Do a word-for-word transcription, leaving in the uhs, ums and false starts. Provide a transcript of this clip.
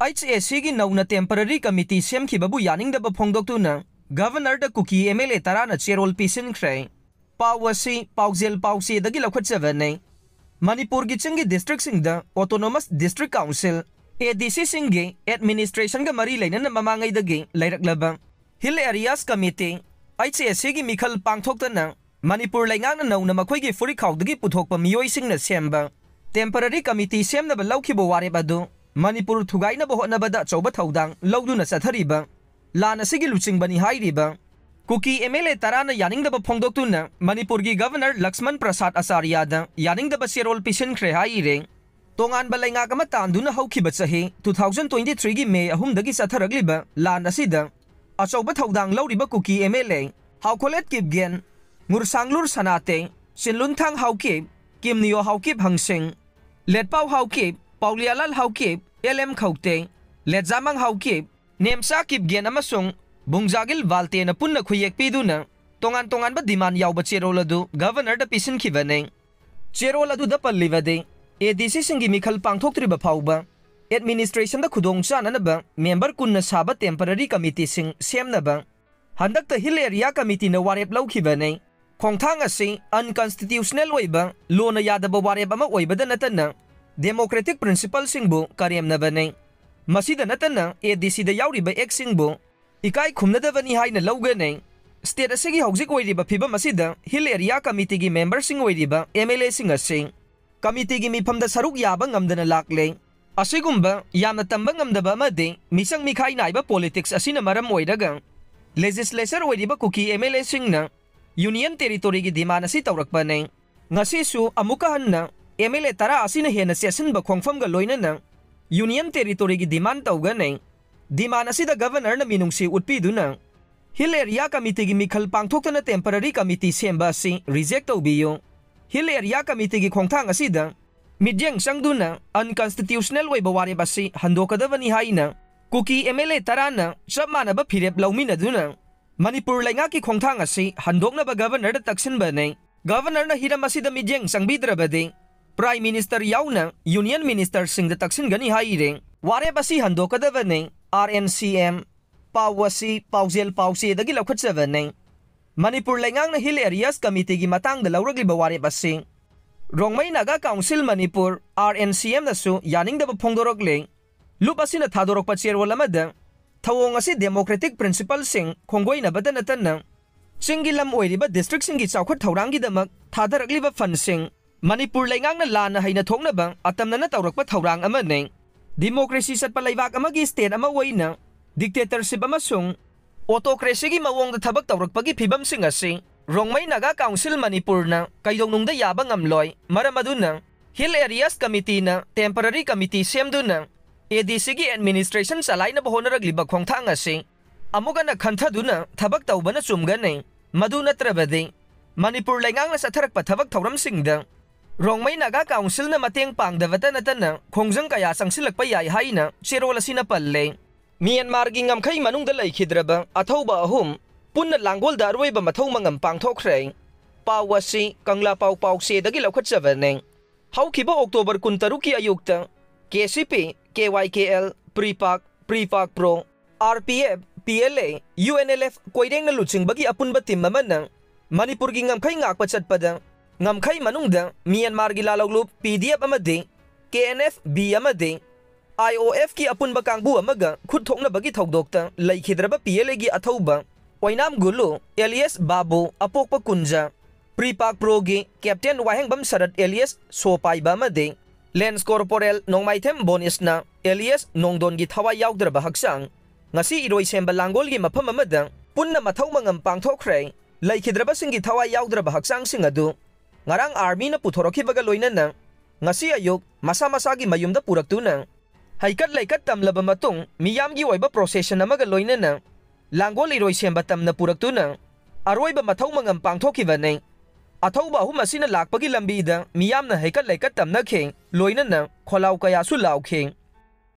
H A C की नौना temporary committee सेमखिबबु यानिंगदब फोंदोक्तुना गवर्नर द कुकी एमएलए तराना चेरोल पिसिनख्रे पावसी पाउजेल पाउसेदगी लखटजबने मणिपुर की चिंगी डिस्ट्रिक्ट सिंह द ऑटोनोमस डिस्ट्रिक्ट काउंसिल एडीसी सिंह के एडमिनिस्ट्रेशन का मरी लेना ममांगैदगी लैरक्लब hill areas committee H A C की मिखल पांगथोक्तना मणिपुर लैंगांगना नौना मखोइगी फुरिखाउदगी पुथोकपा मियोइसिंगना सेमबा टेम्पररी कमिटी सेमनब लौखिबो वारेब अदु मणिपुर थुगाइनब होटनबद अचौब थौदांग लौदुना चथरिबा लान असिगी लुचिंगबनी हाइरिबा कुकी एमएलए तराना यानिंगदब फोंदोक्तुना मणिपुर की गवर्नर लक्ष्मण प्रसाद आचार्यद यानिंगदब सेरोल पिसिनख्रे हाइरे तोंगानब लैंगाक अमा तांदुना हौखिबा चही टू थाउजेंड ट्वेंटी थ्री की मे अहुमदगी चथरगलिबा लान असिदा अचौब थौदांग लौरिबा कुकी एमएलए हाउखोलेट किपगेन मुरसांगलुर सनाते सिनलुनथांग हाउकिब किमनियो हाउकिब हंसिंग लेटपाउ हाउकिब पाउलियालाल हाउकिब एलएम खौते लेजामंग हाउकिब नेमसा किपगेन अमसुंग बुंगजागिल वाल्तेन पुन्ना खुयेक पीदुना तोंगान तोंगानबा डिमांड यावबा चेरोल अदु गवर्नर द पिसिनखिबने चेरोल अदु द पल्लिबदे एडीसी सिंगी मिखल पांगथोक्त्रिबा फाउबा एडमिनिस्ट्रेशन द खुदोंग चाननबा मेंबर कुन्ना साबा टेम्पररी कमिटी सिंग सेमनबा हंदक द हिल एरिया कमिटी न वारेप लौखिबने खोंथांग असि अनकॉन्स्टिट्यूशनल ओइबा लोना यादबा वारेप अमा ओइबदा नतना डेमोक्रेटिक प्रिंसिपल सिंगबु करेमनबने मसीद नतना एडीसी द याउरिबा एक सिंगबु इकाई खुमनदबनी हाइना लौगने स्टेट असिगी हौजिक ओइरिबा फिबम असिदा हिल एरिया कमिटी की मेंबर सिंग ओइरिबा एमएलए सिंग असि कमिटी की मिफमदा सरुक याबा ngamdana लाक्ले असिगुम्बा यामना तंबा ngamdaba अमदे मिसंग मिखाई नाइबा पॉलिटिक्स असिना मरम ओइरगा लेजिस्लेचर ओइरिबा कुकी एमएलए सिंगना यूनियन टेरिटोरी की डिमांड असि तौरकपने ngasisu amuka hanna एमएलए तरा असिना हेना सेसनबा खोंगफमगा लोइनना यूनियन टेरिटोरी की डिमांड तौगने डिमांड असिदा गवर्नर न मिनुंगसी उत्पीदुना हिल एरिया कमिटी की मिखल पांगथोक्तना टेम्पररी कमिटी सेमबा असि रिजेक्ट तौबियो हिल एरिया कमिटी की खोंगथांग असिदा मिजेंग संगदुना अनकॉन्स्टिट्यूशनल ओइबा वारेब असि हंदोकदबनी हाइना कुकी एमएलए तराना चप मानबा फिरेप लौमिनदुना मणिपुर लैंगा की खोंगथांग असि हंदोकनबा गवर्नर द तक्सिनबने गवर्नर न हिरम असिदा मिजेंग संगबिद्रबदे प्राइम मिनिस्टर याउना यूनियन मिनिस्टर सिंह द तक्सिनगनी हाइरे वारेब असि हंदोकदबने आरएनसीएम पावसी पाउजेल पाउसेदगी लौखटजबने मणिपुर लैंगांगना हिल एरियाज कमिटी की मतंग लौरगलिबा वारेब असि रोंगमई नागा काउंसिल मणिपुर आरएनसीएम नसु यानिंगदब फोंदोरकले लुप असिना थादोरकपा चेरोल अमदा थवोंग असि डेमोक्रेटिक प्रिंसिपल सिंग खोंगोइनबदा नतना चिंगी लम ओइरिबा डिस्ट्रिक्ट सिंगी चौखट थौरांगीदमक थादरकलिबा फंड सिंग मणिपुर लैंगांगना लाना हैना थोंगनबा अतमनना तौरकपा थौरांग अमने डेमोक्रेसी चटपा लैबाक अमगी स्टेट अमा ओइना डिक्टेटरशिप अमसुंग ऑटोक्रेसी की मवोंग थबक तौरकपगी फिबम सिंग असि रोंगमई नागा काउंसिल मणिपुरना कैदोंनुंगदा याबा ngamloi मरम अदुना हिल एरियाज कमिटीना टेम्पररी कमिटी सेमदुना एडीसी की एडमिनिस्ट्रेशन चलाइनबा होनरगलिबा खोंगथांग असि अमुगना खंथदुना थबक तौबना चुमगने मदु नत्रबदे मणिपुर लैंगांगना सथरकपा थबक थौरमसिंगदा रोंगमई नागा काउंसिल न मतेंग पांगदबता नतना खोंगजंग कया संगसिलकपा याय हाइना चेरोल असिना पल्ले म्यांमार की ngमखै मनुंगदा लैखिद्रबा अथौबा अहुम पुन्ना लांगोलदा अरोइबा मथौ मंगम पांगथोखरे पाउ असि कंगला पाउ पाउसेदगी लौखटजबने हौखिबा अक्टोबर कुनतरुक की अयुक्ता KCP KYKL PREPAK PREPAK pro RPF PLA UNLF कोइरेंगना लुचिंगबगी अपुनबा टीम अमना मणिपुर की ngमखै ngakpa चटपदा ngमखै मनुंगदा म्यांमार की लालौलुप पीडीएफ अमदे केएनएफ बी अमदे आईओएफ की अपुनबा कांगबु अमगा खुद थोंगनबगी थौदोक्ता लैखिद्रबा पीएलए की अथौबा ओइनाम गुलु एलियस बाबू अपोकपा कुंजा प्रीपाक प्रो की कैप्टन वाहेंगबम शरद एलियस सोपाइबा अमदे लेंस कॉर्पोरेल नोंगमाइथेम बोनिसना एलियस नोंगदोन की थवा याउद्रबा हक्सांग ngasi iroi semba langol gi mafam amada punna mathau mangam pangthokre laikhidraba singi thawai yaudraba haksang sing adu ngarang army na puthorokhibaga loinana ngasi ayuk masa masa gi mayumda puraktuna haikat laikat tamlaba matung miyam gi oiba procession amaga loinana langol iroi semba tamna puraktuna aroiba mathau mangam pangthokibane athauba hu masina lakpagi lambi da miyam na haikat laikat tamna khe loinana kholau kaya su laukhe